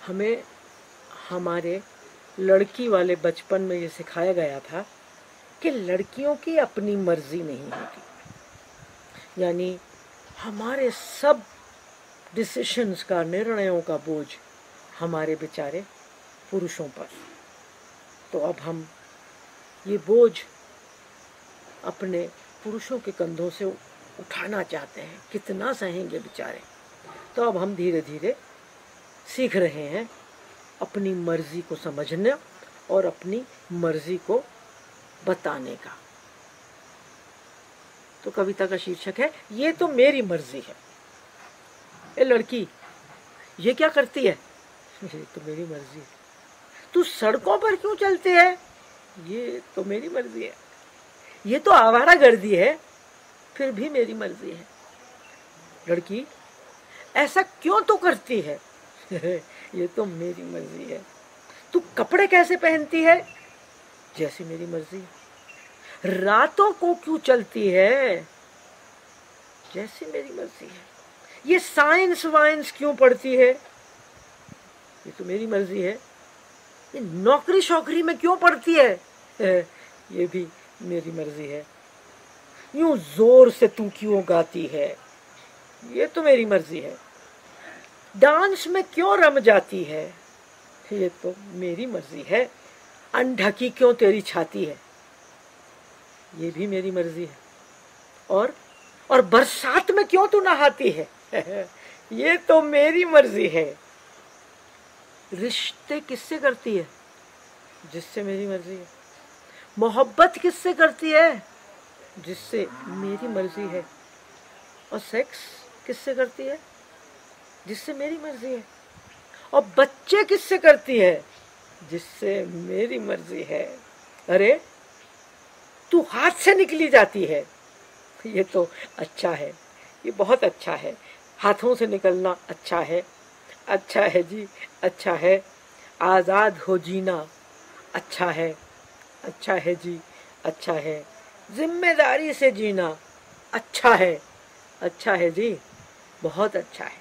हमें हमारे लड़की वाले बचपन में ये सिखाया गया था कि लड़कियों की अपनी मर्जी नहीं होती, यानी हमारे सब डिसीशंस का, निर्णयों का बोझ हमारे बेचारे पुरुषों पर। तो अब हम ये बोझ अपने पुरुषों के कंधों से उठाना चाहते हैं, कितना सहेंगे बेचारे। तो अब हम धीरे धीरे सीख रहे हैं अपनी मर्जी को समझना और अपनी मर्जी को बताने का। तो कविता का शीर्षक है ये तो मेरी मर्जी है। ए लड़की, ये क्या करती है? ये तो मेरी मर्जी है। तू सड़कों पर क्यों चलती है? ये तो मेरी मर्जी है। ये तो आवारागर्दी है, फिर भी मेरी मर्जी है। लड़की, ऐसा क्यों तो करती है? ये तो मेरी मर्जी है। तू कपड़े कैसे पहनती है? जैसी मेरी मर्जी है। रातों को क्यों चलती है? जैसी मेरी मर्जी है। ये साइंस वाइंस क्यों पढ़ती है? ये तो मेरी मर्जी है। ये नौकरी शौकरी में क्यों पढ़ती है? ये भी मेरी मर्जी है। यूं जोर से तू क्यों गाती है? ये तो मेरी मर्जी है। डांस में क्यों रम जाती है? ये तो मेरी मर्जी है। अनढकी क्यों तेरी छाती है? ये भी मेरी मर्जी है। और बरसात में क्यों तू नहाती है? ये तो मेरी मर्जी है। रिश्ते किससे करती है? जिससे मेरी मर्जी है। मोहब्बत किससे करती है? जिससे मेरी मर्जी है। और सेक्स किससे करती है? जिससे मेरी मर्जी है। और बच्चे किससे करती है? जिससे मेरी मर्जी है। अरे तू हाथ से निकली जाती है। ये तो अच्छा है, ये बहुत अच्छा है। हाथों से निकलना अच्छा है। अच्छा है जी, अच्छा है। आजाद हो जीना अच्छा है। अच्छा है जी, अच्छा है। जिम्मेदारी से जीना अच्छा है। अच्छा है जी, बहुत अच्छा है।